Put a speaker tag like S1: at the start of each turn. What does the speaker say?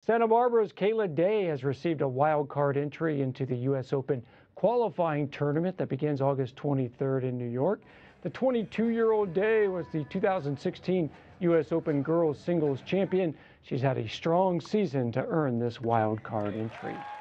S1: Santa Barbara's Kayla has received a wild card entry into the U.S. Open qualifying tournament that begins August 23rd in New York. The 22-year-old Day was the 2016 U.S. Open girls singles champion. She's had a strong season to earn this wild card entry.